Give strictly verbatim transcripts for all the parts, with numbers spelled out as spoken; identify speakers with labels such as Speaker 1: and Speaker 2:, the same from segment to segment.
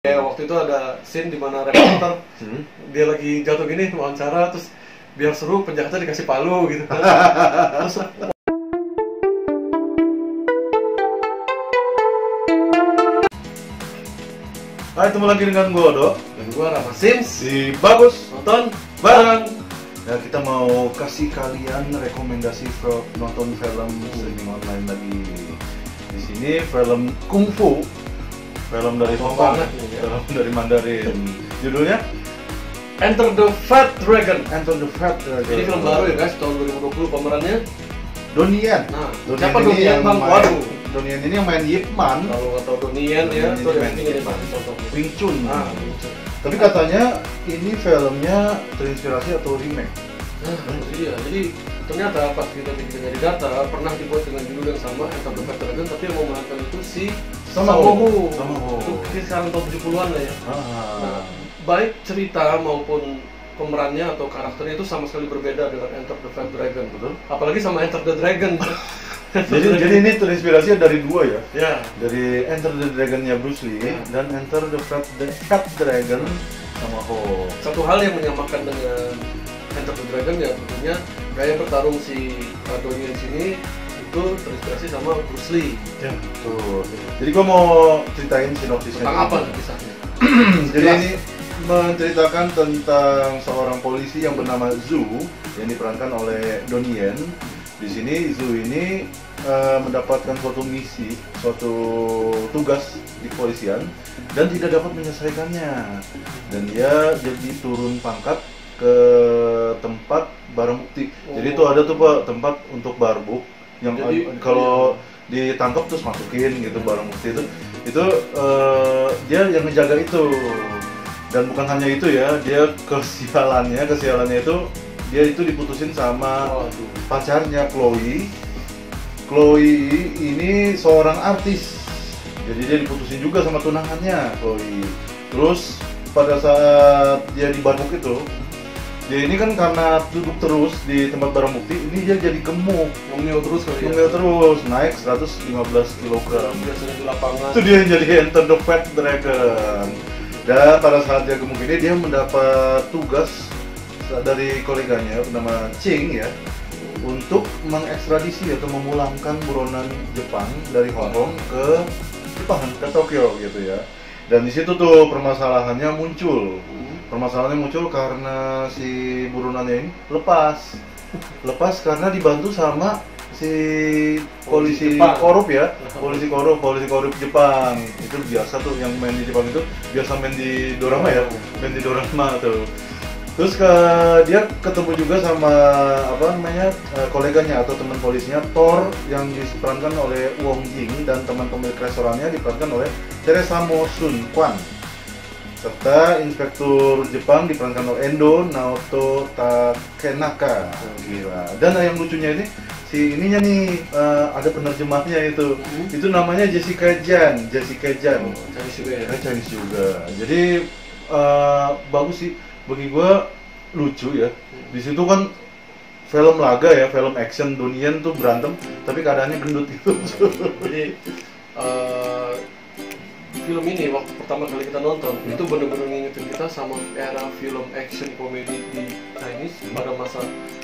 Speaker 1: Ya, waktu itu ada scene di mana reporter hmm? dia lagi jatuh gini wawancara, terus biar seru penjahatnya dikasih palu gitu kan. Terus
Speaker 2: hai, ketemu lagi dengan gue Odo
Speaker 1: dan gue Rama Sims
Speaker 2: di Bagus
Speaker 1: Nonton
Speaker 2: Bareng. Ya, kita mau kasih kalian rekomendasi film, nonton film streaming online lagi. Di sini film kungfu, film dari Hong Kong, film dari Mandarin. Judulnya
Speaker 1: Enter the Fat Dragon.
Speaker 2: Enter the Fat Dragon.
Speaker 1: Ini film baru ya guys, tahun dua ribu dua puluh. Pemerannya
Speaker 2: Donnie Yen.
Speaker 1: Nah,
Speaker 2: Donnie
Speaker 1: siapa
Speaker 2: Yen
Speaker 1: Donnie Yen bang? Waduh,
Speaker 2: Donnie Yen ini yang main Ip Man.
Speaker 1: kalau nggak tahu Donnie Yen ya,
Speaker 2: Donnie
Speaker 1: tuh
Speaker 2: Yen
Speaker 1: yang
Speaker 2: main
Speaker 1: ini
Speaker 2: Ip Man.
Speaker 1: contohnya.
Speaker 2: Wing Chun.
Speaker 1: Ah, Wing Chun.
Speaker 2: Tapi katanya ini filmnya terinspirasi atau remake.
Speaker 1: Nah, iya. Jadi ternyata pas kita bikin dari data pernah dibuat dengan judul yang sama, Enter the Fat Dragon, tapi yang memerankan itu si Sammo Hung. Itu sekarang tahun tujuh puluhan lah ya.
Speaker 2: Ah.
Speaker 1: Nah, baik cerita maupun pemerannya atau karakternya itu sama sekali berbeda dengan Enter the Fat Dragon, betul? Apalagi sama Enter the Dragon.
Speaker 2: jadi jadi ini terinspirasi dari dua ya.
Speaker 1: Ya.
Speaker 2: Dari Enter the Dragon-nya Bruce Lee ya. Dan Enter the Fat, the Fat Dragon sama Ho.
Speaker 1: Satu hal yang menyamakan dengan Enter the Dragon ya tentunya gaya bertarung si Donnie Yen sini itu terinspirasi sama Bruce Lee.
Speaker 2: Ya, betul. Jadi gua mau ceritain sinopsisnya.
Speaker 1: Tentang apa nih kisahnya?
Speaker 2: Jadi ini menceritakan tentang seorang polisi yang bernama Zhu yang diperankan oleh Donnie Yen. Di sini Zhu ini uh, mendapatkan suatu misi, suatu tugas di kepolisian dan tidak dapat menyelesaikannya. Dan dia jadi turun pangkat ke tempat barang bukti. Oh. Jadi itu ada tuh Pak tempat untuk barbuk yang jadi, kalau iya. ditangkap terus masukin gitu barang bukti itu. Itu uh, dia yang ngejaga itu. Dan bukan hanya itu ya, dia kesialannya, kesialannya itu dia itu diputusin sama oh, pacarnya Chloe. Chloe ini seorang artis. Jadi dia diputusin juga sama tunangannya Chloe. Terus pada saat dia di barbuk itu, dia ini kan karena duduk terus di tempat barang bukti, ini dia jadi gemuk,
Speaker 1: ngomel terus kali ya.
Speaker 2: Ngomel terus, naik seratus lima belas kilogram.
Speaker 1: Biasanya di lapangan.
Speaker 2: Itu dia yang jadi Enter the Fat Dragon. Dan pada saat dia gemuk ini, dia mendapat tugas dari koleganya bernama Ching ya, untuk mengekstradisi atau memulangkan buronan Jepang dari Hong Kong ke Jepang, ke Tokyo gitu ya. Dan di situ tuh permasalahannya muncul. Permasalahannya muncul karena si buronannya ini lepas. Lepas karena dibantu sama si polisi, polisi korup ya. Polisi korup, polisi korup Jepang. Itu biasa tuh yang main di Jepang itu biasa main di dorama ya. Main di dorama tuh. Terus ke dia ketemu juga sama apa namanya koleganya atau teman polisinya Thor yang diperankan oleh Wong Jing dan teman pemilik restorannya diperankan oleh Teresa Mo Sun Kwan. Serta inspektur Jepang diperankan oleh Endo Naoto Takenaka. Gila. Dan yang lucunya ini si ininya nih uh, ada penerjemahnya itu. Hmm. Itu namanya Jessica Jan, Jessica Jan.
Speaker 1: Oh, Chinese juga ya.
Speaker 2: Chinese juga. Jadi uh, bagus sih bagi gua, lucu ya. Di situ kan film laga ya, film action Donnie Yen tuh berantem tapi keadaannya gendut gitu.
Speaker 1: Jadi uh, film ini waktu pertama kali kita nonton hmm. itu benar-benar ngingetin kita sama era film action komedi di Chinese hmm. pada masa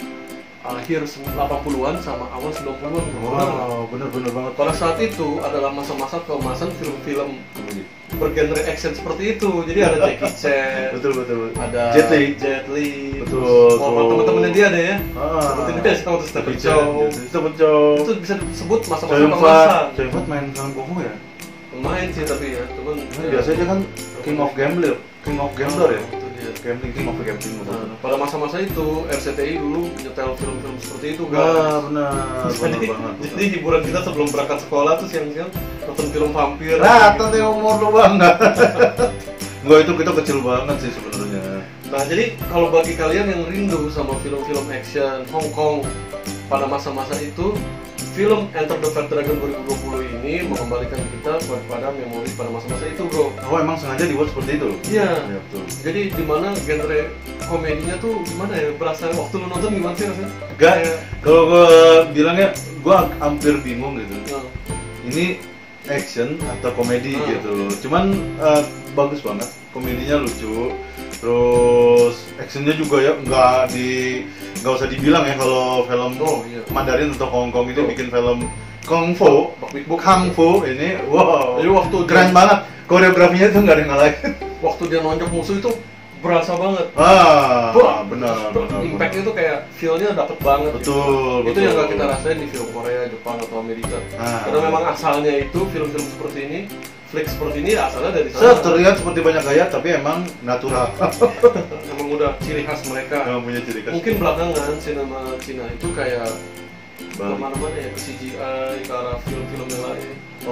Speaker 1: akhir delapan puluhan sama awal sembilan puluhan.
Speaker 2: Wow, bener-bener banget.
Speaker 1: Pada saat itu adalah masa-masa keemasan film-film bergenre action seperti itu. Jadi ada Jackie Chan,
Speaker 2: betul betul.
Speaker 1: Ada
Speaker 2: Jet Li,
Speaker 1: Jet Li,
Speaker 2: betul.
Speaker 1: Kalau teman-temannya dia ada ya.
Speaker 2: Ah,
Speaker 1: seperti dia sama tuh Stephen Chow.
Speaker 2: Stephen Chow.
Speaker 1: Itu bisa disebut masa-masa keemasan.
Speaker 2: Chow Yun-fat main film kungfu ya?
Speaker 1: Main sih tapi ya, cuman
Speaker 2: nah, ya. Biasanya dia kan King of Gambler, King of Gambler oh, ya.
Speaker 1: Itu dia.
Speaker 2: Gambling, King of Gambling.
Speaker 1: Nah, pada masa-masa itu R C T I dulu nyetel film-film seperti itu kan.
Speaker 2: Ah, benar.
Speaker 1: Jadi,
Speaker 2: benar banget.
Speaker 1: Jadi hiburan kita sebelum berangkat sekolah tuh siang-siang nonton film vampir.
Speaker 2: Nah, tante umur lu banget. Enggak, itu kita kecil banget sih sebenarnya.
Speaker 1: Nah, jadi kalau bagi kalian yang rindu sama film-film action Hong Kong pada masa-masa itu, film Enter the Fat Dragon dua ribu dua puluh ini mengembalikan kita kepada memori pada masa-masa itu, bro.
Speaker 2: Oh, emang sengaja dibuat seperti itu?
Speaker 1: Iya.
Speaker 2: Ya, betul. Jadi
Speaker 1: di mana genre komedinya tuh gimana ya? Berasa waktu lu nonton gimana sih rasanya?
Speaker 2: Enggak. Kalau gua bilangnya, gua hampir bingung gitu.
Speaker 1: Nah.
Speaker 2: Ini action atau komedi
Speaker 1: hmm.
Speaker 2: gitu. Cuman uh, bagus banget, komedinya lucu, terus actionnya juga ya nggak di nggak usah dibilang ya kalau film
Speaker 1: Oh, iya.
Speaker 2: Mandarin atau Hong Kong itu
Speaker 1: Oh.
Speaker 2: bikin film Kung Fu, Kung Fu ini, wow,
Speaker 1: Jadi waktu
Speaker 2: keren
Speaker 1: dia-
Speaker 2: banget, koreografinya tuh nggak ada yang ngalahin.
Speaker 1: Waktu dia nonjok musuh itu berasa banget.
Speaker 2: Ah,
Speaker 1: Wah,
Speaker 2: benar, benar,
Speaker 1: Impact-nya
Speaker 2: benar.
Speaker 1: tuh kayak feel-nya dapet banget. gitu.
Speaker 2: Betul,
Speaker 1: Itu
Speaker 2: betul.
Speaker 1: yang gak kita rasain di film Korea, Jepang atau Amerika.
Speaker 2: Ah.
Speaker 1: Karena memang asalnya itu film-film seperti ini, flick seperti ini asalnya dari
Speaker 2: Set,
Speaker 1: sana.
Speaker 2: terlihat seperti banyak gaya tapi emang natural.
Speaker 1: Emang udah ciri khas mereka.
Speaker 2: Emang punya ciri khas.
Speaker 1: Mungkin belakangan sinema Cina itu kayak
Speaker 2: Balik.
Speaker 1: kemana-mana ya, ke C G I, ke arah film-film yang lain.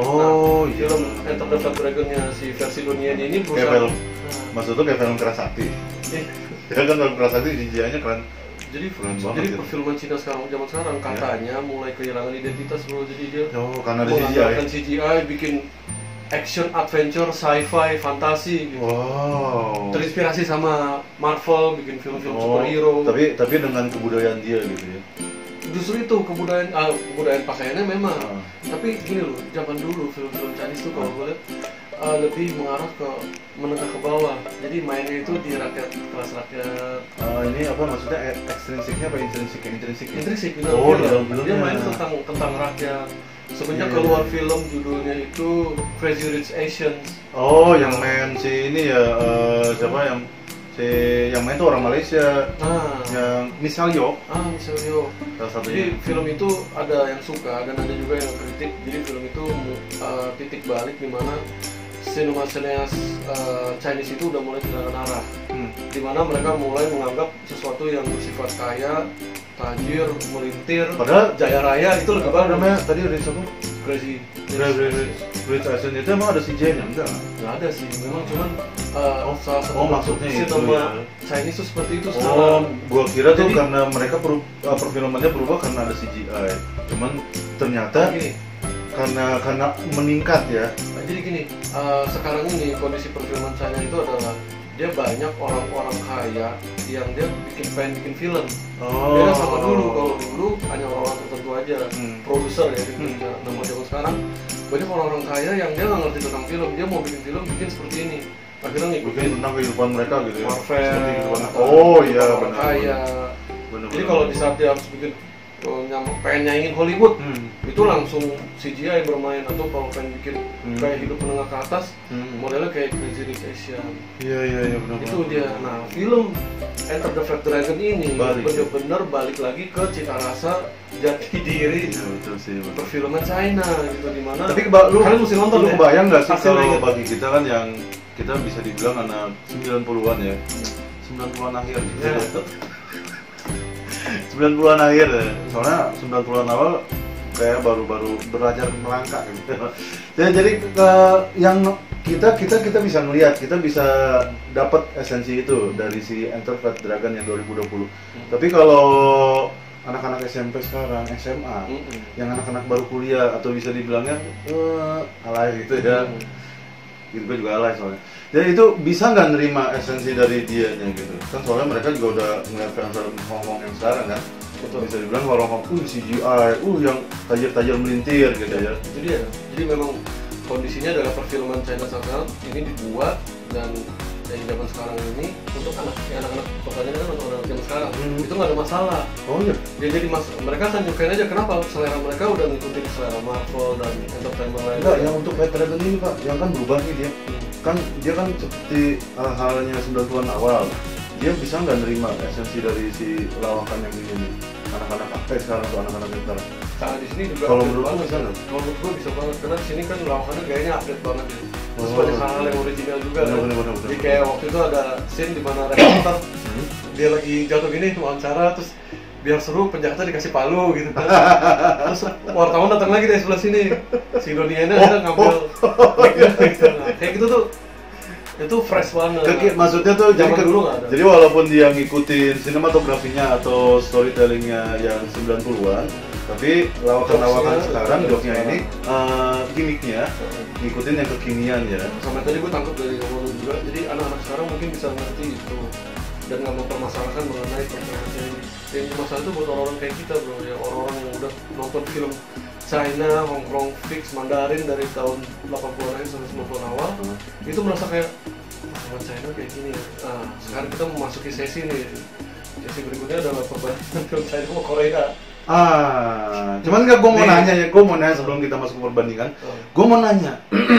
Speaker 2: Oh,
Speaker 1: Nah,
Speaker 2: iya.
Speaker 1: film Enter the Fat Dragon-nya si versi dunia ini
Speaker 2: Kayak
Speaker 1: berusaha.
Speaker 2: film, maksud tuh kayak film Kerasakti.
Speaker 1: Eh,
Speaker 2: Ya kan film Kerasakti C G I-nya keren.
Speaker 1: jadi
Speaker 2: Keren banget
Speaker 1: jadi
Speaker 2: gitu.
Speaker 1: perfilman Cina sekarang zaman sekarang katanya mulai kehilangan identitas bro, jadi dia
Speaker 2: Oh, karena ada C G I.
Speaker 1: mengandalkan C G I, bikin action, adventure, sci-fi, fantasi gitu.
Speaker 2: Wow.
Speaker 1: Terinspirasi sama Marvel, bikin film-film
Speaker 2: Oh,
Speaker 1: superhero.
Speaker 2: tapi tapi dengan kebudayaan dia gitu ya.
Speaker 1: Justru itu kebudayaan, ah, kebudayaan pakaiannya memang.
Speaker 2: Ah.
Speaker 1: Tapi gini loh, zaman dulu film-film Chinese tuh kalau gue lihat ah, lebih mengarah ke menengah ke bawah. Jadi mainnya itu di rakyat, kelas rakyat.
Speaker 2: Ah, ini apa maksudnya e- ekstrinsiknya apa intrinsik? Intrinsik. ya?
Speaker 1: Intrinsik di
Speaker 2: Oh, di
Speaker 1: dalam
Speaker 2: dalam
Speaker 1: film. Dia
Speaker 2: filmnya.
Speaker 1: main tentang tentang rakyat. Semenjak
Speaker 2: Iya,
Speaker 1: keluar
Speaker 2: iya.
Speaker 1: film judulnya itu Crazy Rich Asians.
Speaker 2: Oh, yang main si ini ya eh, siapa yang si yang main tuh orang Malaysia,
Speaker 1: Ah,
Speaker 2: yang Michelle Yeoh
Speaker 1: ah misalnya.
Speaker 2: salah satunya.
Speaker 1: Jadi film itu ada yang suka dan ada juga yang kritik. Jadi film itu uh, titik balik di mana sinema sineas uh, Chinese itu udah mulai kehilangan arah.
Speaker 2: Hmm.
Speaker 1: Di mana mereka mulai menganggap sesuatu yang bersifat kaya, tajir, melintir,
Speaker 2: Padahal
Speaker 1: jaya raya itu lebih
Speaker 2: apa
Speaker 1: bagus.
Speaker 2: namanya tadi Rich apa?
Speaker 1: Crazy.
Speaker 2: Rich Rich Rich Asian itu emang ada C G I-nya enggak?
Speaker 1: Nggak ada sih, memang cuman uh,
Speaker 2: Oh,
Speaker 1: salah satu
Speaker 2: oh, maksudnya itu
Speaker 1: sinema
Speaker 2: ya.
Speaker 1: Chinese itu seperti itu
Speaker 2: Oh,
Speaker 1: sekarang.
Speaker 2: gua kira tuh
Speaker 1: Jadi-
Speaker 2: karena mereka peru- uh, perfilmannya berubah karena ada C G I. Cuman ternyata
Speaker 1: Gini,
Speaker 2: karena karena meningkat ya.
Speaker 1: Nah, jadi gini, uh, sekarang ini kondisi perfilman China itu adalah dia banyak orang-orang kaya yang dia bikin pengen bikin film.
Speaker 2: Oh.
Speaker 1: Beda sama dulu, kalau dulu hanya orang-orang tertentu aja,
Speaker 2: Hmm.
Speaker 1: produser ya gitu.
Speaker 2: Hmm.
Speaker 1: Nah, kalau zaman sekarang banyak orang-orang kaya yang dia nggak ngerti tentang film, dia mau bikin film bikin seperti ini. Akhirnya
Speaker 2: Bikin
Speaker 1: ngikutin
Speaker 2: tentang kehidupan mereka gitu ya.
Speaker 1: Marvel,
Speaker 2: Seperti kehidupan.
Speaker 1: atau
Speaker 2: Oh iya
Speaker 1: orang
Speaker 2: benar.
Speaker 1: kaya.
Speaker 2: Benar,
Speaker 1: Jadi
Speaker 2: benar.
Speaker 1: kalau di saat dia harus bikin oh, yang pengen nyaingin Hollywood,
Speaker 2: Hmm.
Speaker 1: itu langsung C G I bermain, atau kalau pengen bikin
Speaker 2: Hmm.
Speaker 1: kayak hidup menengah ke atas,
Speaker 2: Hmm.
Speaker 1: modelnya kayak Crazy Rich Asian.
Speaker 2: Iya iya iya benar.
Speaker 1: Itu
Speaker 2: benar.
Speaker 1: dia. Nah, film Enter the Fat Dragon ini
Speaker 2: Balik.
Speaker 1: bener-bener balik lagi ke cita rasa jati diri
Speaker 2: Iya betul sih. betul.
Speaker 1: perfilman China gitu, dimana
Speaker 2: Tapi keba- lu
Speaker 1: kalian mesti nonton
Speaker 2: lu
Speaker 1: deh.
Speaker 2: kebayang nggak sih
Speaker 1: Hasilnya
Speaker 2: kalau
Speaker 1: inget.
Speaker 2: bagi kita kan yang kita bisa dibilang anak sembilan puluhan ya. sembilan puluhan akhir gitu.
Speaker 1: Ya.
Speaker 2: sembilan puluhan akhir ya. Soalnya sembilan puluhan awal kayak baru-baru belajar melangkah gitu. Ya, jadi ke yang kita kita kita bisa melihat, kita bisa dapat esensi itu dari si Enter Fat Dragon yang dua ribu dua puluh.
Speaker 1: Hmm.
Speaker 2: Tapi kalau anak-anak S M P sekarang, S M A,
Speaker 1: Mm-mm.
Speaker 2: yang anak-anak baru kuliah atau bisa dibilangnya eh, alay gitu ya.
Speaker 1: Hmm.
Speaker 2: Gitu gue juga alay soalnya. Jadi itu bisa nggak nerima esensi dari dianya gitu. Kan soalnya mereka juga udah ngeliat film-film Hong Kong yang sekarang kan.
Speaker 1: Betul.
Speaker 2: Bisa dibilang kalau Hong Kong, uh C G I, uh yang tajir-tajir melintir gitu ya.
Speaker 1: Jadi ya, jadi memang kondisinya adalah perfilman China sekarang ini dibuat dan dari zaman sekarang ini untuk anak ya anak-anak pertanyaan kan untuk anak zaman sekarang
Speaker 2: Hmm.
Speaker 1: itu nggak ada masalah.
Speaker 2: Oh iya.
Speaker 1: Ya jadi mas, mereka akan nyukain aja, kenapa selera mereka udah ngikutin selera Marvel dan entertainment lain.
Speaker 2: Enggak, yang untuk Fat Dragon ini Pak, yang kan berubah nih dia.
Speaker 1: Hmm.
Speaker 2: Kan dia kan seperti hal-halnya sembilan puluhan awal. Dia bisa nggak nerima esensi dari si lawakan yang ini nih? Anak-anak apa sekarang tuh anak-anak yang sekarang?
Speaker 1: Nah di sini juga
Speaker 2: Kalau
Speaker 1: update
Speaker 2: menurut lu
Speaker 1: banget
Speaker 2: bisa
Speaker 1: kan.
Speaker 2: nggak?
Speaker 1: Kalau menurut gua bisa banget karena di sini kan lawakannya gayanya update banget ya. Terus
Speaker 2: Oh.
Speaker 1: banyak hal-hal yang original juga kan.
Speaker 2: Bener, bener, bener,
Speaker 1: Jadi
Speaker 2: bener.
Speaker 1: kayak waktu itu ada scene di mana reporter
Speaker 2: Hmm?
Speaker 1: dia lagi jatuh gini wawancara, terus biar seru penjahatnya dikasih palu gitu kan. Terus wartawan datang lagi dari sebelah sini, si Doniana
Speaker 2: Oh,
Speaker 1: ada ngambil mic-nya gitu. Nah, kayak gitu tuh itu fresh banget.
Speaker 2: Keki, maksudnya tuh jadi,
Speaker 1: Zaman
Speaker 2: ke-
Speaker 1: dulu nggak ada.
Speaker 2: jadi walaupun dia ngikutin sinematografinya atau storytellingnya yang sembilan puluhan, tapi lawakan-lawakan
Speaker 1: Jokesnya,
Speaker 2: sekarang,
Speaker 1: jokes
Speaker 2: joknya ini uh, gimmicknya ngikutin yang kekinian ya.
Speaker 1: Sampai tadi gue tangkap dari ngomong lu juga, jadi anak-anak sekarang mungkin bisa ngerti itu dan nggak mempermasalahkan mengenai permasalahan ini. Yang masalah itu buat orang-orang kayak kita bro, yang orang-orang yang udah nonton film China, Hong Kong, fix, Mandarin dari tahun delapan puluhan akhir sampai sembilan puluhan awal, itu merasa kayak sama China kayak gini ya. Nah, sekarang kita memasuki sesi nih. Sesi berikutnya adalah perbandingan film China sama Korea.
Speaker 2: Ah, cuman nggak, gue mau
Speaker 1: Nih.
Speaker 2: nanya ya, gue mau nanya sebelum kita masuk ke perbandingan,
Speaker 1: Oh.
Speaker 2: gue mau nanya,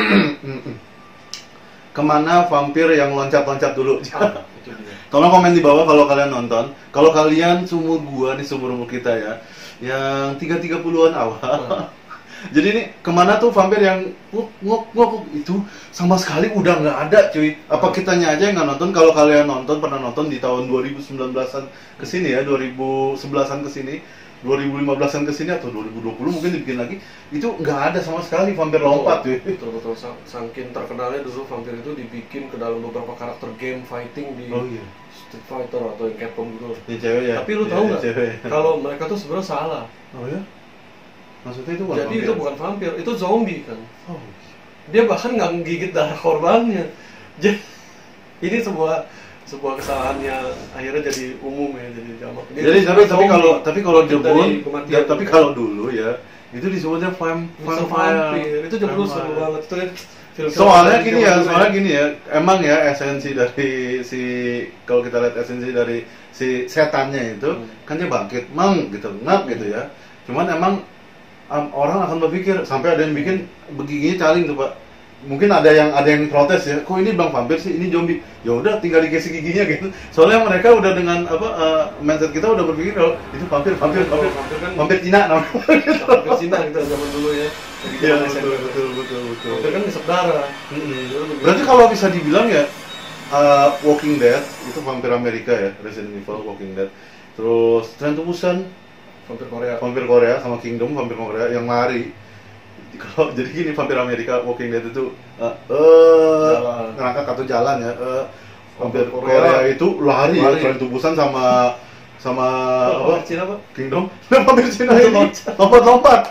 Speaker 2: kemana vampir yang loncat-loncat dulu?
Speaker 1: Ah, itu dia.
Speaker 2: Tolong komen di bawah kalau kalian nonton. Kalau kalian seumur gua nih, seumur umur kita ya, yang tiga tiga puluhan awal. Jadi ini kemana tuh vampir yang nguk nguk nguk itu sama sekali udah nggak ada, cuy. Apa kitanya aja yang nggak nonton? Kalau kalian nonton, pernah nonton di tahun dua ribu sembilan belasan kesini ya, dua ribu sebelasan kesini, dua ribu lima belasan kesini atau dua ribu dua puluh mungkin dibikin lagi, itu nggak ada sama sekali vampir lompat, cuy.
Speaker 1: Betul betul, Sang- saking terkenalnya dulu vampir itu dibikin ke dalam beberapa karakter game fighting di
Speaker 2: Oh iya.
Speaker 1: Street Fighter atau yang Capcom gitu.
Speaker 2: Ini cewek ya.
Speaker 1: Tapi lu
Speaker 2: Iya,
Speaker 1: tahu
Speaker 2: ini
Speaker 1: nggak?
Speaker 2: cewek.
Speaker 1: Kalau mereka tuh sebenarnya salah.
Speaker 2: Oh ya? Maksudnya itu bukan
Speaker 1: Jadi
Speaker 2: vampir?
Speaker 1: itu bukan vampir, itu zombie kan.
Speaker 2: Oh.
Speaker 1: Dia bahkan nggak menggigit darah korbannya. Jadi ini sebuah sebuah kesalahan yang akhirnya jadi umum ya, jadi jamak. Dia
Speaker 2: Jadi
Speaker 1: tuh
Speaker 2: tapi tapi
Speaker 1: zombie.
Speaker 2: kalau tapi kalau
Speaker 1: Dari
Speaker 2: debun,
Speaker 1: kematian.
Speaker 2: ya, tapi kalau dulu ya itu disebutnya vam,
Speaker 1: Mister
Speaker 2: vampire.
Speaker 1: Vampir itu zaman dulu seru
Speaker 2: Vampire.
Speaker 1: banget. Itu kan film-film
Speaker 2: Soalnya
Speaker 1: dari
Speaker 2: gini
Speaker 1: zaman
Speaker 2: ya,
Speaker 1: dulu
Speaker 2: soalnya gini ya, emang ya esensi dari si kalau kita lihat esensi dari si setannya itu
Speaker 1: Hmm.
Speaker 2: kan dia bangkit, mang gitu, ngap gitu ya. Cuman emang um, orang akan berpikir sampai ada yang bikin begiginya caling tuh Pak. Mungkin ada yang ada yang protes ya, kok ini bilang vampir sih, ini zombie. Ya udah tinggal digesek giginya gitu. Soalnya mereka udah dengan apa uh, mindset kita udah berpikir kalau itu vampir, vampir, vampir,
Speaker 1: Vampir kan
Speaker 2: vampir Cina namanya.
Speaker 1: vampir Cina gitu zaman dulu ya. Dari
Speaker 2: Iya
Speaker 1: zaman S M P.
Speaker 2: betul betul betul betul.
Speaker 1: Vampir kan ngisep darah.
Speaker 2: Mm-mm. Berarti kalau bisa dibilang ya uh, Walking Dead itu vampir Amerika ya, Resident Evil, Walking Dead. Terus Train to Busan,
Speaker 1: Vampir Korea.
Speaker 2: vampir Korea, sama Kingdom, vampir Korea yang lari. Kalau jadi gini vampir Amerika, Walking Dead itu uh, uh,
Speaker 1: Jalan.
Speaker 2: ngangkat atau jalan ya. Uh, vampir
Speaker 1: Vampir
Speaker 2: Korea,
Speaker 1: Korea
Speaker 2: itu lari, ya,
Speaker 1: lari.
Speaker 2: Train to Busan sama sama
Speaker 1: Apa
Speaker 2: apa?
Speaker 1: Cina Pak?
Speaker 2: Kingdom. Vampir Cina ini lompat-lompat.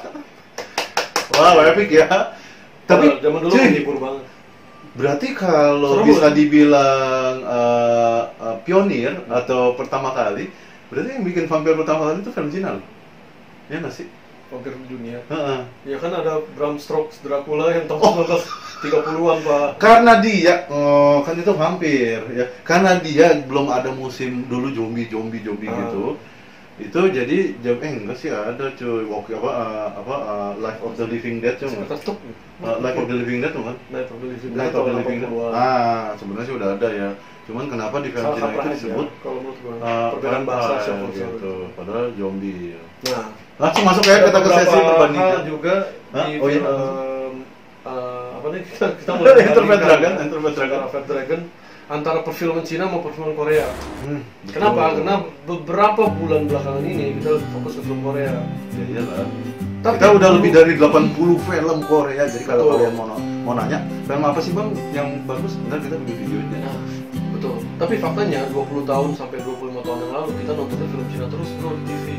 Speaker 2: Wow, epic ya. Tapi
Speaker 1: Kalau zaman dulu
Speaker 2: cuy,
Speaker 1: menghibur banget.
Speaker 2: berarti kalau
Speaker 1: Seru,
Speaker 2: bisa
Speaker 1: kan?
Speaker 2: dibilang uh, uh, pionir atau pertama kali, berarti yang bikin vampir pertama kali itu film Cina loh. Ya nggak sih?
Speaker 1: Vampir dunia.
Speaker 2: Heeh.
Speaker 1: Ya kan ada Bram Stoker Dracula yang tahun seribu sembilan ratus tiga puluhan Pak.
Speaker 2: Karena dia, oh kan itu vampir ya. Karena dia belum ada musim dulu zombie zombie zombie
Speaker 1: Ah.
Speaker 2: gitu. Itu jadi jam eh enggak sih ada cuy walk apa uh, apa uh, Life of the Living Dead cuy.
Speaker 1: Tertutup.
Speaker 2: Uh, Life of the Living Dead tuh kan?
Speaker 1: Night of the Living Dead.
Speaker 2: Night of the
Speaker 1: tahun
Speaker 2: Living Dead.
Speaker 1: delapan puluhan.
Speaker 2: Ah, sebenarnya sih udah ada ya. Cuman kenapa di film
Speaker 1: Salah
Speaker 2: Cina
Speaker 1: kaprah
Speaker 2: itu
Speaker 1: aja,
Speaker 2: disebut
Speaker 1: kalau menurut gua.
Speaker 2: uh,
Speaker 1: Perbedaan bahasa
Speaker 2: vampire
Speaker 1: siapa
Speaker 2: gitu. Padahal zombie. Ya.
Speaker 1: Nah,
Speaker 2: Langsung masuk ya kita ke
Speaker 1: beberapa
Speaker 2: sesi perbandingan.
Speaker 1: hal juga
Speaker 2: Hah?
Speaker 1: di
Speaker 2: Oh iya.
Speaker 1: film eh, apa nih kita kita
Speaker 2: Enter the Dragon,
Speaker 1: ya.
Speaker 2: Enter the Dragon.
Speaker 1: Enter the Dragon antara perfilman Cina sama perfilman Korea.
Speaker 2: Hmm, betul.
Speaker 1: Kenapa? Karena beberapa bulan belakangan ini kita lebih fokus ke film Korea.
Speaker 2: Ya iyalah.
Speaker 1: Tapi
Speaker 2: Kita udah
Speaker 1: dulu-
Speaker 2: lebih dari delapan puluh film Korea. Jadi kalau
Speaker 1: Betul.
Speaker 2: kalian mau mau nanya, film apa sih Bang yang bagus? Bentar kita bikin videonya.
Speaker 1: Nah, betul. Tapi faktanya dua puluh tahun sampai dua puluh lima tahun yang lalu kita nontonnya film Cina terus bro di T V.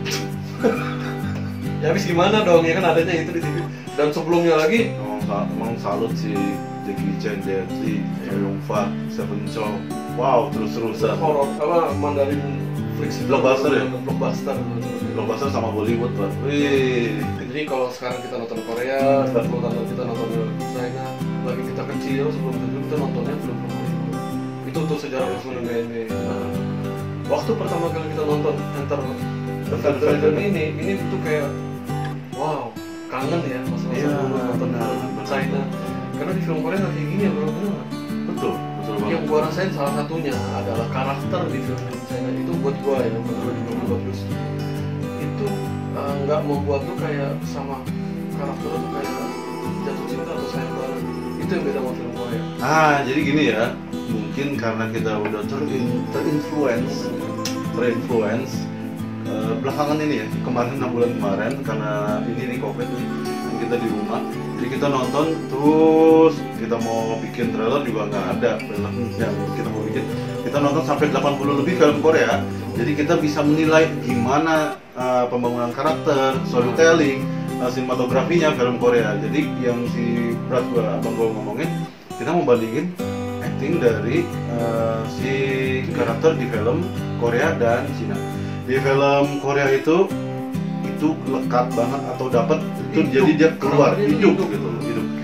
Speaker 1: Ya habis gimana dong, ya kan adanya itu di T V. Dan sebelumnya lagi
Speaker 2: Emang, sa- emang salut si Jackie Chan, Jet Li, Chow Yun Fat, Stephen Chow. Wow, terus-terusan.
Speaker 1: horor apa Mandarin Flix itu
Speaker 2: Blockbuster ya?
Speaker 1: blockbuster.
Speaker 2: Blockbuster sama Bollywood, Pak. Wih.
Speaker 1: Jadi kalau sekarang kita nonton Korea, dua puluh tahun kita nonton China, lagi kita kecil sebelum itu kita nontonnya film Hollywood. Itu tuh sejarah film dunia. Nah, waktu pertama kali kita nonton Enter the Dragon ini, ini tuh kayak wow, kangen ya masa-masa
Speaker 2: Iya,
Speaker 1: dulu nonton
Speaker 2: benar,
Speaker 1: film
Speaker 2: benar.
Speaker 1: China. Karena di film Korea nggak kayak gini ya bro, bener nggak?
Speaker 2: Betul, betul
Speaker 1: Yang
Speaker 2: banget.
Speaker 1: gua rasain salah satunya adalah karakter di film China itu buat gua ya, buat gua juga bagus. Itu eh, nggak membuat lu kayak sama karakter tuh kayak jatuh cinta atau sayang banget. Itu yang beda sama film Korea.
Speaker 2: Ah, jadi gini ya. Mungkin karena kita udah terin, terinfluence, terinfluence eh, belakangan ini ya, kemarin enam bulan kemarin karena ini nih Covid nih, dan kita di rumah. Jadi kita nonton terus kita mau bikin trailer juga nggak ada film yang kita mau bikin. Kita nonton sampai delapan puluh lebih film Korea. Jadi kita bisa menilai gimana eh, pembangunan karakter, storytelling, eh, sinematografinya film Korea. Jadi yang si Brad gua abang gua ngomongin, kita mau bandingin acting dari eh, si karakter di film Korea dan Cina. Di film Korea itu itu lekat banget atau dapat itu
Speaker 1: Hidup.
Speaker 2: jadi dia keluar
Speaker 1: Karakternya
Speaker 2: hidup,
Speaker 1: hidup.
Speaker 2: gitu hidup.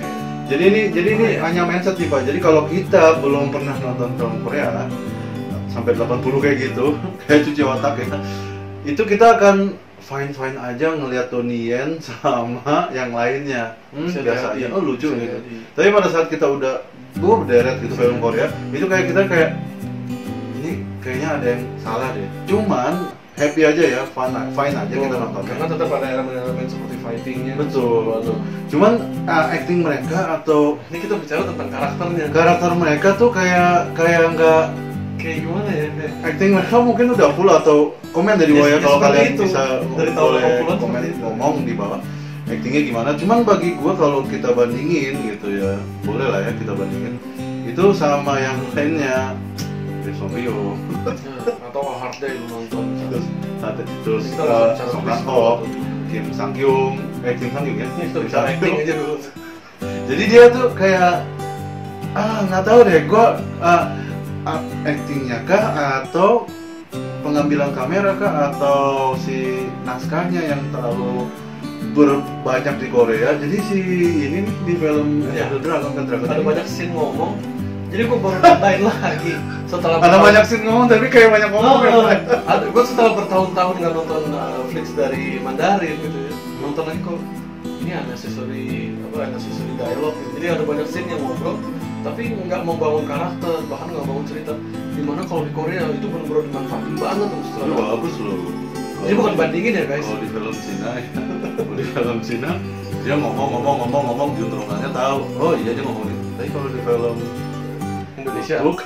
Speaker 2: Jadi ini jadi ini hanya mindset nih Pak. Jadi kalau kita belum pernah nonton film Korea sampai delapan puluh kayak gitu, kayak cuci otak ya. Itu kita akan fine-fine aja ngelihat Donnie Yen sama yang lainnya. Hmm, biasa aja. Oh lucu gitu. Jadi. Tapi pada saat kita udah gue berderet gitu film Korea, itu kayak kita kayak ini kayaknya ada yang salah deh. Cuman happy aja ya, fun, fine aja kita nonton.
Speaker 1: Karena tetap ada elemen-elemen seperti fightingnya.
Speaker 2: Betul, betul. Cuman uh, acting mereka atau
Speaker 1: ini kita bicara tentang karakternya.
Speaker 2: Karakter mereka tuh kayak kayak nggak
Speaker 1: kayak gimana ya?
Speaker 2: Acting mereka mungkin udah full atau komen dari bawah ya, kalau kalian itu. Bisa
Speaker 1: dari tahun
Speaker 2: boleh
Speaker 1: delapan puluhan
Speaker 2: komen ngomong di bawah. Actingnya gimana? Cuman bagi gua kalau kita bandingin gitu ya, boleh lah ya kita bandingin. Itu sama yang lainnya. Son Ryo
Speaker 1: atau Hard Day lu nonton
Speaker 2: terus saat itu terus Song Kang Ho, Kim Sang Kyung, eh Kim Sang Kyung ya,
Speaker 1: kita bisa acting aja dulu.
Speaker 2: Jadi dia tuh kayak ah nggak tahu deh, gua uh, uh, actingnya kah atau pengambilan kamera kah atau si naskahnya yang terlalu berbanyak di Korea. Jadi si ini nih di film
Speaker 1: ya.
Speaker 2: The Dragon kan Dragon
Speaker 1: ada banyak scene ngomong. Jadi gue baru nonton lagi setelah
Speaker 2: ada banyak scene ngomong tapi kayak banyak ngomong
Speaker 1: oh, ya. Ada gue setelah bertahun-tahun nggak nonton uh, Flix dari Mandarin gitu ya, nonton lagi kok ini unnecessary apa unnecessary dialog gitu. Jadi ada banyak scene yang ngobrol tapi nggak mau bangun karakter, bahkan nggak bangun cerita. Dimana kalau di Korea itu benar-benar dimanfaatin banget tuh setelah
Speaker 2: bagus loh.
Speaker 1: Jadi bukan bandingin ya guys.
Speaker 2: Kalau di film Cina ya, kalau di film Cina dia ngomong-ngomong-ngomong-ngomong juntrungannya tahu. Oh iya dia ngomong gitu. Tapi kalau di film
Speaker 1: Indonesia
Speaker 2: kutuk,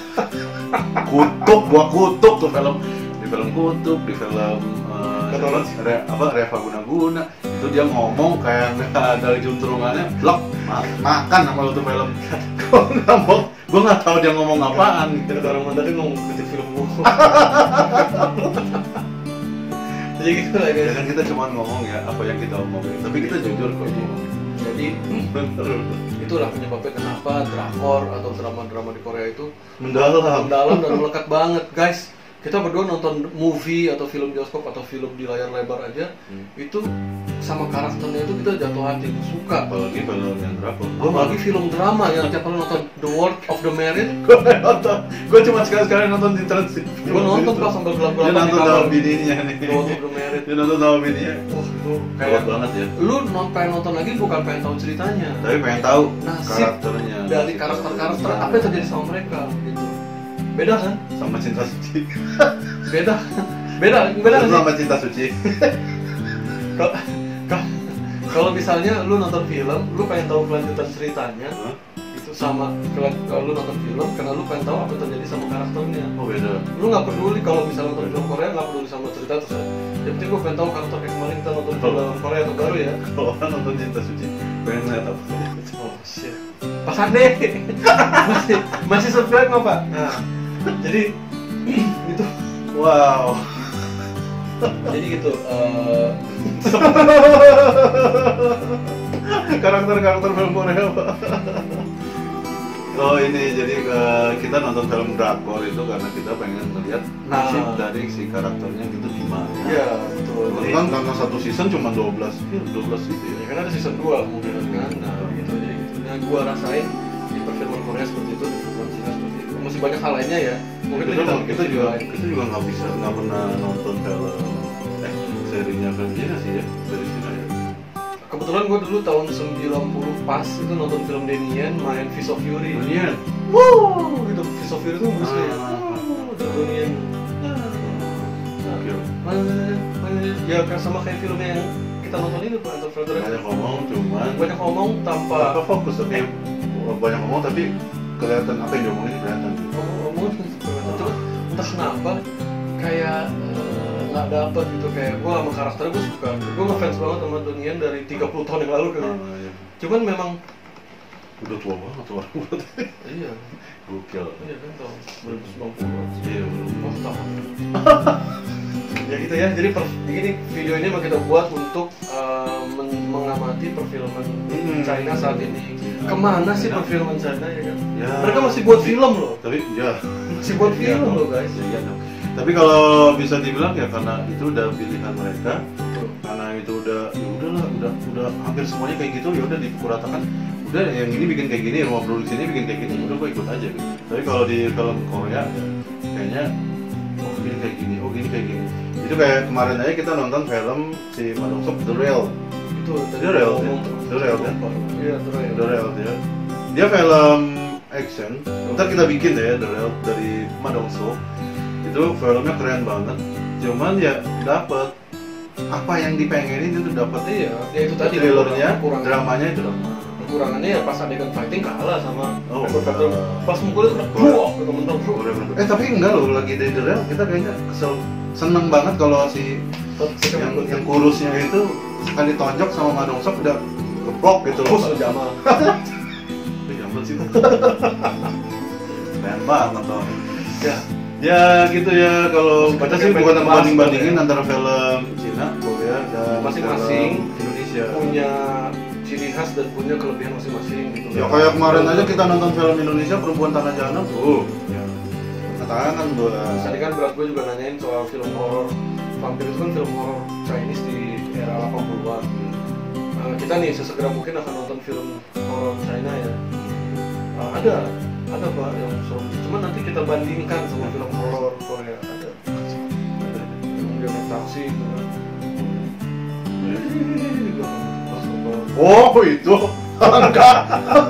Speaker 2: kutuk, gua kutuk tuh film di film kutuk, di film uh, re, apa Reva Guna-Guna itu dia ngomong kayak nggak ada juntrungannya, blok ma makan sama lu tuh film. Gua nggak mau, gua nggak tahu dia ngomong apaan.
Speaker 1: Gitu orang Mandarin ngomong ke film gua. Jadi gitu lah guys.
Speaker 2: Jangan kita cuma ngomong ya apa yang kita omongin, tapi kita jujur kok.
Speaker 1: Jadi itulah penyebabnya kenapa drakor atau drama-drama di Korea itu
Speaker 2: mendalam,
Speaker 1: mendalam dan melekat banget, guys. Kita berdua nonton movie atau film bioskop atau film di layar lebar aja, hmm. itu sama karakternya itu kita jatuh hati, suka.
Speaker 2: Apalagi film yang drakor.
Speaker 1: Apalagi film drama yang tiap kali nonton The World of the Married.
Speaker 2: Gue nonton, gue cuma sekali-sekali nonton di internet.
Speaker 1: Gue nonton pas sambil gelap-gelap.
Speaker 2: Dia nonton sama bininya nih.
Speaker 1: The World of the Married.
Speaker 2: Dia nonton sama bininya.
Speaker 1: Wah itu kayak
Speaker 2: banget ya.
Speaker 1: Lu pengen nonton lagi bukan pengen tahu ceritanya,
Speaker 2: tapi pengen tahu
Speaker 1: nasib
Speaker 2: karakternya.
Speaker 1: Dari karakter-karakter apa yang terjadi sama mereka gitu. Beda kan?
Speaker 2: Sama Cinta Suci.
Speaker 1: Beda. Beda, beda kan?
Speaker 2: Sama Cinta Suci.
Speaker 1: Kalau misalnya lu nonton film, lu pengen tahu kelanjutan ceritanya, huh? Itu sama kalau lu nonton film karena lu pengen tahu apa yang terjadi sama karakternya.
Speaker 2: Oh beda.
Speaker 1: Lu nggak peduli kalau misalnya nonton film Korea nggak peduli sama cerita terus. Yang penting gua pengen tahu karakter kayak kemarin kita nonton film Korea terbaru ya.
Speaker 2: Kalau orang nonton Cinta Suci, pengen lihat apa?
Speaker 1: Oh shit. Pak Ade masih masih subscribe nggak Pak? Nah, jadi itu
Speaker 2: wow.
Speaker 1: Jadi gitu. Uh,
Speaker 2: karakter-karakter film Korea Pak. Oh ini jadi uh, kita nonton film drakor itu karena kita pengen melihat nasib nah. dari si karakternya gitu gimana.
Speaker 1: Iya betul.
Speaker 2: Kan karena satu season cuma dua belas, ya, dua belas gitu ya.
Speaker 1: Ya kan ada season dua kemudian kan. Nah gitu jadi gitu. Nah gua rasain di perfilman Korea seperti itu, di perfilman Cina seperti itu. Masih banyak hal lainnya ya. Mungkin
Speaker 2: kita,
Speaker 1: kita,
Speaker 2: kita juga kita juga nggak bisa nggak pernah nonton film eh serinya film Cina sih ya, dari Cina ya.
Speaker 1: Kebetulan gue dulu tahun sembilan puluh pas itu nonton film Donnie Yen main Fist of Fury.
Speaker 2: Donnie Yen?
Speaker 1: Wow, gitu. Fist of Fury itu bagus ya. Wow, Donnie Yen. Ya kan sama kayak film yang kita nonton ini Pak, Enter Frederick.
Speaker 2: Banyak ngomong cuman
Speaker 1: banyak ngomong tanpa
Speaker 2: apa fokus tapi banyak ngomong tapi kelihatan apa yang diomongin kelihatan.
Speaker 1: Ngomong kelihatan. Cuma entah kenapa kayak nggak dapet gitu, kayak gue sama karakternya gue suka, gue ngefans banget sama Donnie Yen dari tiga puluh tahun yang lalu kan. Ah, iya. Cuman memang
Speaker 2: udah tua banget tuh orang buat.
Speaker 1: Iya.
Speaker 2: Gokil.
Speaker 1: Iya kan tahun dua ribu sembilan puluh.
Speaker 2: Iya belum.
Speaker 1: Oh tahun. Ya gitu ya. Jadi per, begini video ini emang kita buat untuk uh, men mengamati perfilman hmm. China saat ini. Kemana sih perfilman China ya kan? Ya. Mereka masih buat film loh.
Speaker 2: Tapi ya.
Speaker 1: Masih buat film loh guys.
Speaker 2: Iya dong. Tapi kalau bisa dibilang ya karena itu udah pilihan mereka, karena itu udah ya udahlah udah udah hampir semuanya kayak gitu ya udah dipukul ratakan, udah yang ini bikin kayak gini, rumah produksinya bikin kayak gini, udah gue ikut aja gitu. Tapi kalau di film Korea kayaknya oh gini kayak gini, oh gini kayak gini. Itu kayak kemarin aja kita nonton film si Madong Sok The Rail.
Speaker 1: Itu
Speaker 2: The Rail, ya? The Rail kan?
Speaker 1: Iya, The Rail.
Speaker 2: The Rail dia. Dia film action. Ntar kita bikin deh The Rail dari Madong Sok. Itu filmnya keren banget. Cuman ya dapet apa yang dipengenin itu dapet.
Speaker 1: Iya, ya itu tadi
Speaker 2: trailernya,
Speaker 1: kurang
Speaker 2: dramanya itu dapet.
Speaker 1: Kekurangannya ya pas adegan fighting kalah sama
Speaker 2: Oh,
Speaker 1: Pepper.
Speaker 2: uh,
Speaker 1: Pas mukul itu kena buak gitu mentok bro.
Speaker 2: Eh tapi enggak loh, lagi di The Rail kita kayaknya kesel, seneng banget kalau si yang, yang kurusnya itu sekali tonjok sama Madong Sok udah keplok gitu loh.
Speaker 1: Terus Jamal.
Speaker 2: Itu jaman sih. Keren banget loh.
Speaker 1: Ya,
Speaker 2: Ya gitu ya, kalau kita sih
Speaker 1: Kita
Speaker 2: bukan
Speaker 1: pengen
Speaker 2: banding-bandingin
Speaker 1: bahas,
Speaker 2: antara film Cina, Korea dan
Speaker 1: Masing-masing
Speaker 2: film Indonesia.
Speaker 1: punya ciri khas dan punya kelebihan masing-masing gitu.
Speaker 2: Ya kayak kemarin aja kita nonton film Indonesia Perempuan Tanah Jahanam tuh. Ya. Katakan buat
Speaker 1: Tadi kan berat gue juga nanyain soal film horor vampir itu kan film horor Chinese di era delapan puluhan. Nah, kita nih sesegera mungkin akan nonton film horor China ya. Nah, ada, ada pak yang seru. Cuman nanti kita bandingkan sama film horor Korea. Ada. Ada. Yang dia naik taksi gitu kan.
Speaker 2: oh itu enggak.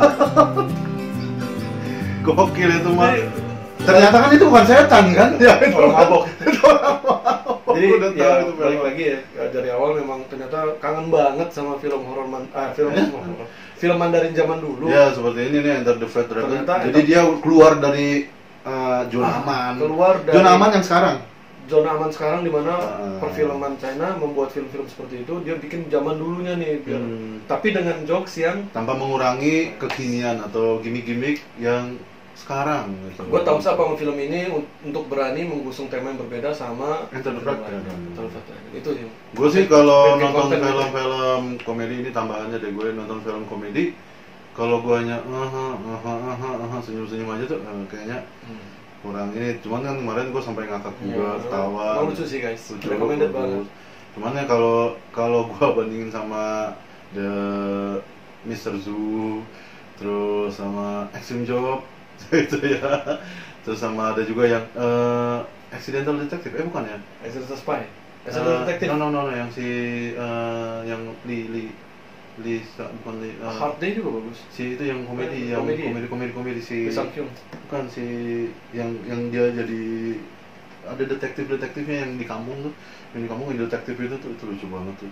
Speaker 2: Gokil itu mah. Ternyata kan itu bukan setan kan? Ya itu
Speaker 1: Orang mabok.
Speaker 2: Itu orang mabok.
Speaker 1: Jadi
Speaker 2: Udah
Speaker 1: ya
Speaker 2: tahu itu
Speaker 1: balik
Speaker 2: film.
Speaker 1: lagi ya dari awal memang ternyata kangen banget sama film horor man, ah, film horor. Film Mandarin zaman dulu.
Speaker 2: Ya seperti ini nih Enter the Fat Dragon.
Speaker 1: Ternyata
Speaker 2: Jadi
Speaker 1: Enter-
Speaker 2: dia keluar dari uh, zona
Speaker 1: Ah,
Speaker 2: aman.
Speaker 1: keluar dari-
Speaker 2: Zona aman yang sekarang.
Speaker 1: Zona aman sekarang di mana
Speaker 2: Ah.
Speaker 1: perfilman China membuat film-film seperti itu dia bikin zaman dulunya nih biar
Speaker 2: Hmm.
Speaker 1: tapi dengan jokes yang
Speaker 2: Tanpa mengurangi kekinian atau gimmick-gimmick yang sekarang. Gitu.
Speaker 1: gue tahu apa sama film ini un- untuk berani menggusung tema yang berbeda sama
Speaker 2: Enter the Fat Dragon.
Speaker 1: Enter the Fat Dragon. Itu sih.
Speaker 2: Gue sih kalau
Speaker 1: Bikin
Speaker 2: nonton
Speaker 1: konten
Speaker 2: film-film komedi ini tambahannya deh, gue nonton film komedi kalau gue hanya aha aha aha aha senyum-senyum aja tuh eh, kayaknya
Speaker 1: Hmm.
Speaker 2: kurang ini. Cuman kan kemarin gue sampai ngakak juga,
Speaker 1: Ya,
Speaker 2: ketawa.
Speaker 1: emang lucu sih guys.
Speaker 2: Lucu,
Speaker 1: Recommended
Speaker 2: bagus.
Speaker 1: banget.
Speaker 2: Cuman ya kalau kalau gue bandingin sama The mister Zoo, terus sama Extreme Job itu ya, terus sama ada juga yang eh, Accidental Detective, eh bukan ya?
Speaker 1: Accidental Spy.
Speaker 2: Eh,
Speaker 1: Accidental Detective.
Speaker 2: No no no, no, yang si eh, yang Li Li Li bukan Li, eh,
Speaker 1: Hard Day juga bagus.
Speaker 2: si itu yang komedi,
Speaker 1: Eh,
Speaker 2: yang
Speaker 1: komedi.
Speaker 2: komedi komedi komedi si
Speaker 1: Lee Sang Kyung.
Speaker 2: bukan si yang yang dia jadi ada detektif detektifnya yang di kampung tuh, yang di kampung yang detektif itu tuh itu lucu banget tuh.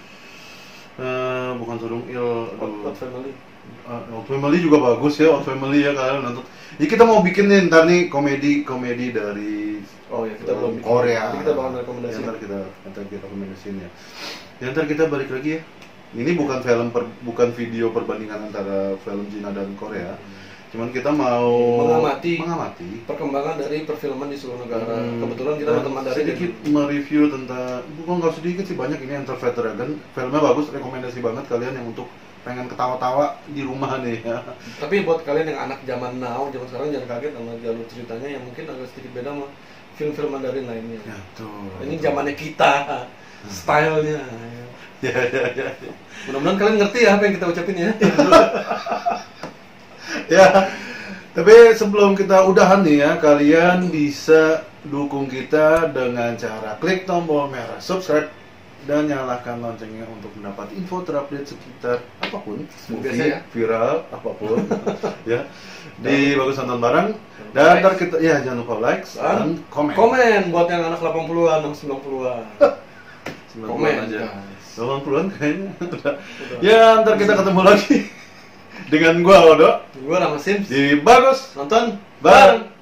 Speaker 2: Eh, bukan Surung Il,
Speaker 1: Odd
Speaker 2: aduh.
Speaker 1: Odd Family.
Speaker 2: Uh, Odd Family juga bagus ya, Odd Family ya kalian nonton. Jadi kita mau bikin nih ntar nih komedi komedi dari
Speaker 1: Oh ya kita belum bikin.
Speaker 2: Korea.
Speaker 1: Nanti kita bakal rekomendasi.
Speaker 2: Ya, ntar kita ntar kita rekomendasiin ya. Ya ntar kita balik lagi ya. Ini bukan film per, bukan video perbandingan antara film Cina dan Korea. Cuman kita mau
Speaker 1: Mengamati.
Speaker 2: mengamati
Speaker 1: Perkembangan dari perfilman di seluruh negara.
Speaker 2: Hmm,
Speaker 1: Kebetulan kita
Speaker 2: dan
Speaker 1: nonton Mandarin.
Speaker 2: sedikit
Speaker 1: jadi-
Speaker 2: mereview tentang, bukan nggak sedikit sih, banyak ini Enter the Dragon. Filmnya bagus, rekomendasi banget kalian yang untuk pengen ketawa-tawa di rumah nih ya.
Speaker 1: Tapi buat kalian yang anak zaman now, zaman sekarang jangan kaget sama jalur ceritanya yang mungkin agak sedikit beda sama film-film Mandarin lainnya.
Speaker 2: Ya tuh.
Speaker 1: Ini zamannya kita, stylenya.
Speaker 2: Ya ya ya.
Speaker 1: Mudah-mudahan kalian ngerti ya apa yang kita ucapin ya.
Speaker 2: Ya. Tapi sebelum kita udahan nih ya, kalian bisa dukung kita dengan cara klik tombol merah subscribe dan nyalakan loncengnya untuk mendapat info terupdate sekitar apapun, movie,
Speaker 1: Biasa ya.
Speaker 2: viral, apapun ya. Di Bagus Nonton Bareng. Dan ntar kita ya jangan lupa like dan komen.
Speaker 1: Komen buat yang anak delapan puluhan, anak sembilan puluhan.
Speaker 2: sembilan
Speaker 1: Komen
Speaker 2: puluhan aja.
Speaker 1: guys.
Speaker 2: delapan puluhan kayaknya. Udah. Ya, ntar kita ketemu lagi dengan gua Odo
Speaker 1: Gue Rama Sims.
Speaker 2: di Bagus
Speaker 1: Nonton
Speaker 2: Bareng.
Speaker 1: bareng.